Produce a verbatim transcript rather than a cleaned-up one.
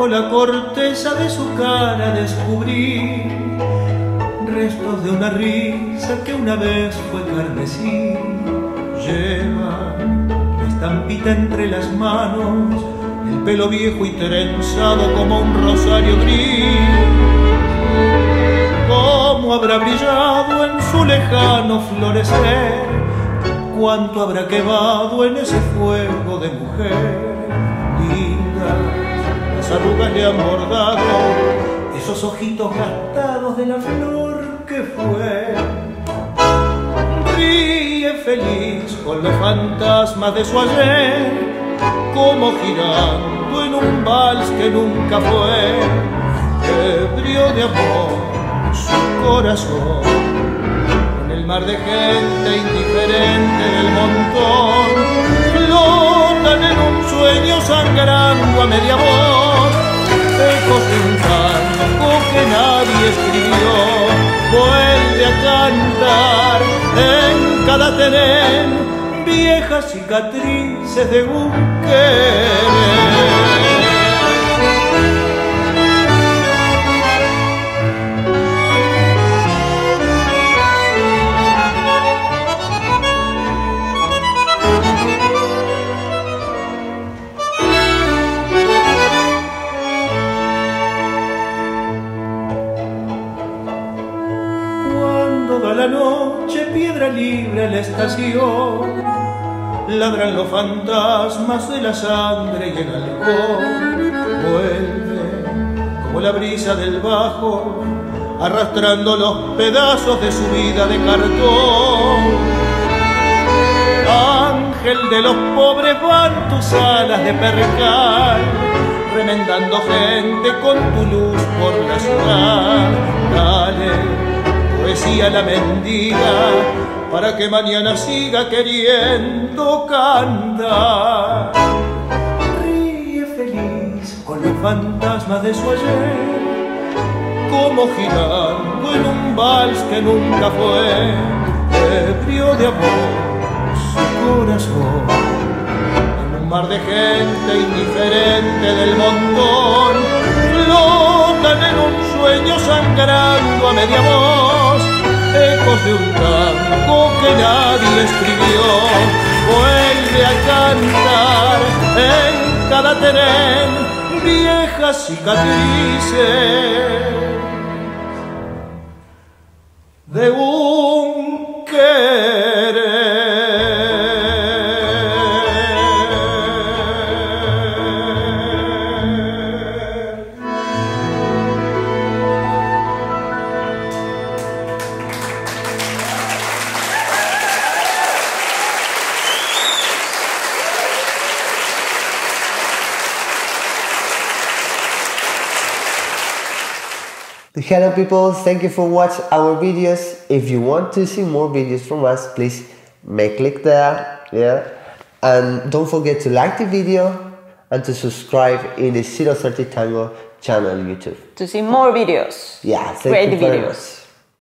la corteza de su cara descubrí restos de una risa que una vez fue carmesí. Lleva la estampita entre las manos, el pelo viejo y trenzado como un rosario gris. Cómo habrá brillado en su lejano florecer, cuánto habrá quemado en ese fuego de mujer. Lindas las arrugas le han bordado esos ojitos gastados de la flor que fue. Ríe feliz con los fantasmas de su ayer, como girando en un vals que nunca fue. Ebrio de amor su corazón, en el mar de gente indiferente del montón, flotan en un sueño sangrando a media voz, ecos de un canto que nadie escribió. Vuelve a cantar en cada tenén viejas cicatrices de un querer. Toda la noche, piedra libre en la estación, ladran los fantasmas de la sangre y el alcohol. Vuelve como la brisa del bajo, arrastrando los pedazos de su vida de cartón. Ángel de los pobres van tus alas de percal, remendando gente con tu luz por la ciudad. Dale poesía la mendiga, para que mañana siga queriendo cantar. Ríe feliz con los fantasmas de su ayer, como girando en un vals que nunca fue. Ebrio de amor su corazón, en un mar de gente indiferente del montón, flotan en un sueño sangrando a media voz, ecos de un tango que nadie escribió. Vuelve a cantar en cada tenén viejas cicatrices de un querer. Hello people, thank you for watching our videos. If you want to see more videos from us, please make click there, yeah. And don't forget to like the video and to subscribe in the zero thirty Tango channel on YouTube. To see more videos. Yeah, thank Great you very videos. much.